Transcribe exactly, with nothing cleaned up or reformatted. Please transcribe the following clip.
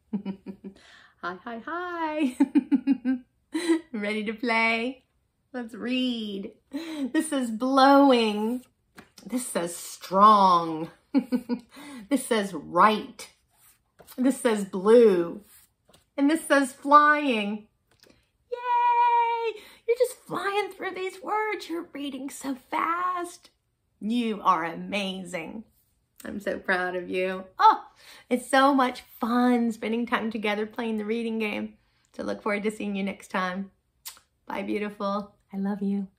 Hi, hi, hi. Ready to play? Let's read. This says blowing. This says strong. This says right. This says blue. And this says flying. Yay! You're just flying through these words. You're reading so fast. You are amazing. I'm so proud of you. Oh, it's so much fun spending time together playing the reading game. So look forward to seeing you next time. Bye, beautiful. I love you.